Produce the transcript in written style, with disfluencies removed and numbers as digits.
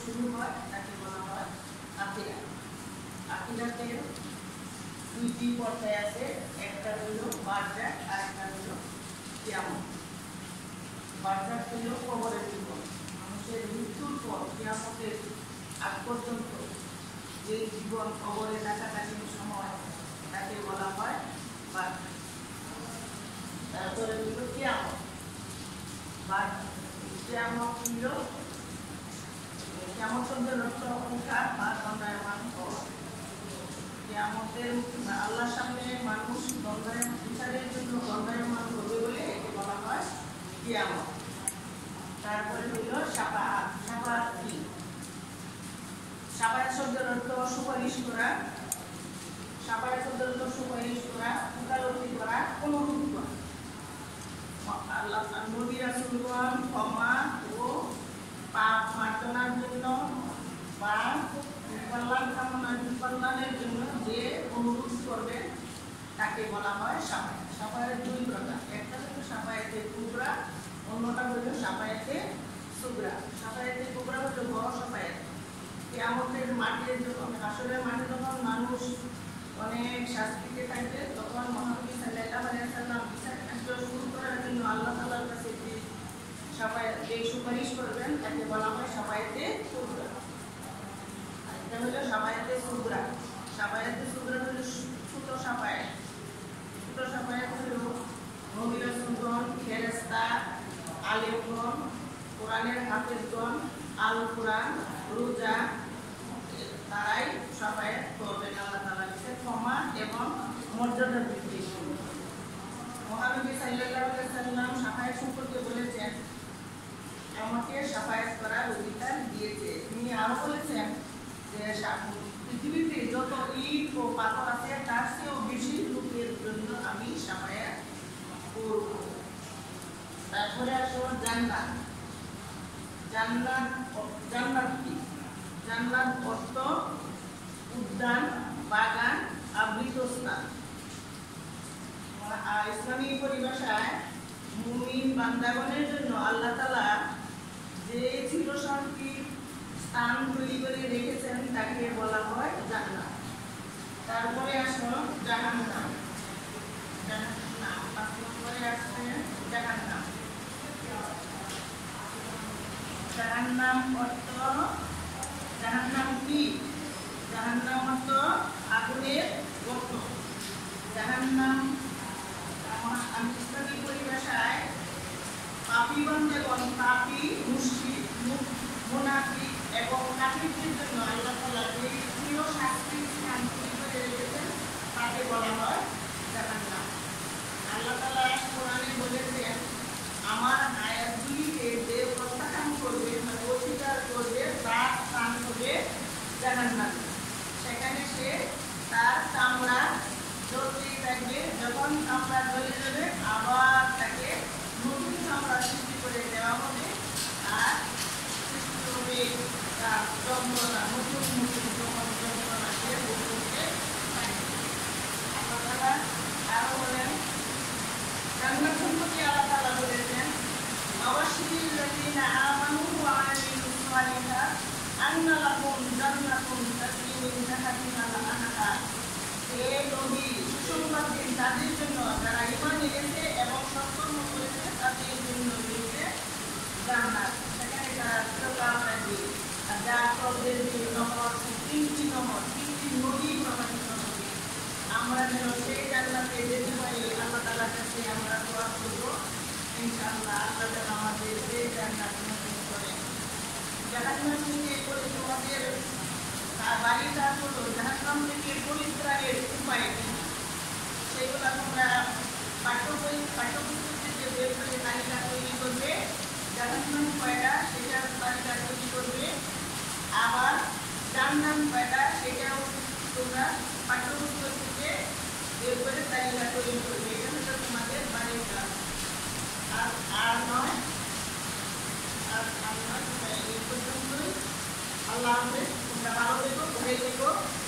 শুরু হয় তাকে বলা হয় আখিরা। আখিরাতে দুইটি পর্যায় আছে, একটা হইল বারজাক আর একটা হইল কিয়ামত। বারজাক হইল কবরের জীবন, মানুষের মৃত্যুর পর কিয়ামতের আগ পর্যন্ত যে জীবন কবরে কাছাকাছির সময় তাকে বলা হয় বারজাক। তারপরে হইল কিয়ামত। কিয়ামত হইল কিয়ামত শব্দের অর্থ অহংকার বা দণ্ডায়মান হওয়া। কিয়ামতের আল্লাহর সামনে মানুষ বিচারের জন্য দণ্ডায়মান হবে বলে একে বলা হয় কিয়ামত। তারপরে হইল শাফাআত। শাফাআত কি? শাফাআত শব্দের অর্থ সুপারিশ করা। শাফাআত শব্দের অর্থ সুপারিশ করা, ওকালতি করা, অনুরোধ করা। আল্লাহ নবী রাসূলগণ ক্ষমা ও পাপ মার্জনার জন্য বা কল্যাণ কল্যাণের জন্য যে অনুরোধ করবে তাকে বলা হয় শাফাআত। শাফাআত দুই প্রকার, একটা হলো শাফাআতে কুবরা, অন্যটা হলো শাফাআতে সুগরা। শাফাআতে কুবরা হলো বড় শাফাআত। কিয়ামতের মাঠে যখন হাসরের মাঠে যখন মানুষ অনেক শাস্তিতে থাকবে তখন মহানবী সাল্লাল্লাহু আলাইহি ওয়াসাল্লাম বিচার কার্য শুরু করার জন্য আল্লাহ তাআলার কাছে যে সুপারিশ করবেন তাকে বলা হয় শাফাআতে কুবরা। এটা হলো শাফাআতে সুগরা। শাফাআতে সুগরা হলো ছোট শাফাআত। ছোট শাফাআত হলো নবী রাসূলগণ, ফেরেশতা, আলেমগণ, কোরআনের হাফেজগণ, আল কোরআন, রোজা তারাই শাফাআত করবেন আল্লাহ তাআলার কাছে ক্ষমা এবং মর্যাদা বৃদ্ধি। মহানবী সাল্লাল্লাহু আলাইহি ওয়াসাল্লাম শাফাআত সম্পর্কে বলেছেন, আমাকে শাফাআত করার অধিকার দিয়েছে। তিনি আরো বলেছেন যে পৃথিবীতে যত ইট ও পাথর আছে তার চেয়েও বেশি লোকের জন্য আমি শাফাআত করব। তারপরে আসো জান্নাত। জান্নাত কি? জান্নাত অর্থ উদ্যান, বাগান, আবৃত স্থান। ইসলামী পরিভাষায় মুমিন বান্দাগণের জন্য আল্লাহ তাআলা যে চিরশান্তির স্থান তৈরি করে রেখেছেন তাকে বলা হয় জান্নাত। তারপরে আসো জাহান্নাম। জাহান্নাম ৫ নম্বরে আসছে জাহান্নাম। জাহান্নাম অর্থ জাহান্নাম কি? জাহান্নাম অর্থ আগুনের গর্ত। জাহান্নাম ইসলামী পরিভাষায় পাপী বান্দাগণ, পাপী, মুশরিক, মুনাফিক এবং কাফিরদের জন্য আল্লাহ তাআলা যে প্রিয় শাস্তির স্থান তৈরি করে রেখেছেন তাকে বলা হয় জাহান্নাম। আল্লাহ তাআলা কোরআনে বলেছেন, আমার আয়াতগুলিকে যে প্রত্যাখ্যান করবে, অস্বীকার করবে তার স্থান হবে জাহান্নাম। সেখানে সে তার কামড়া জ্বলতেই থাকবে। যখন কামড়া জ্বলে যাবে আবার তাকে নতুন কামড়া সৃষ্টি করে দেওয়া হবে আর সৃষ্টি হবে তার যন্ত্রণা, নতুন নতুন যন্ত্রণা সে ভোগ করতে থাকবে। আল্লাহ তাআলা আরো বলেন, জান্নাত সম্পর্কে আল্লাহ তাআলা বলেছেন, আওয়াশিরিল লাযিনা আমানু ওয়া আমিলুস সালিহাত আন্না লাহুম জান্নাতুন তাজরি মিন তাহতিহাল আনহার। হে নবী, সুসংবাদ দিন তাদের জন্য যারা ঈমান এনেছে এবং সৎকর্ম করেছে তাদের জন্য রয়েছে জান্নাত, সেখানে তারা চিরকাল থাকবে। আর যার প্রবেশ নহর, তিনটি নহর, তিনটি নদী প্রবাহিত হবে। আমরা যেন সেই জান্নাতে যেতে পারি আল্লাহ তাআলার কাছে আমরা দোয়া করব ইনশাআল্লাহ। আল্লাহ যেন আমাদের সেই জান্নাত নসিব করেন। জাহান্নাম থেকে তোমাদের বাড়িটা হলো জাহান্নাম থেকে পরিত্রাণের উপায় কি? সেগুলো তোমরা পাঠ্যপুস্তক থেকে বের করে তালিকা তৈরি করবে। জাহান্নাম কয়টা সেটার তালিকা তৈরি করবে, আবার জান্নাত কয়টা সেটাও তোমরা পাঠ্যপুস্তক থেকে বের করে তালিকা তৈরি করবে। এটা হলো তোমাদের বাড়ির কাজ। আর নয় এই পর্যন্তই। আল্লাহ হাফেজ। তোমরা ভালো থেকো, ঘরে থেকো।